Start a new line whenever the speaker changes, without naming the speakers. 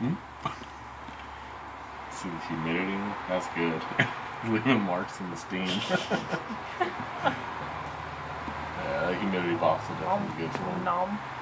Hmm? See the humidity? That's good. Leaving marks in the steam. Yeah, the humidity box is definitely good for them.
Nom.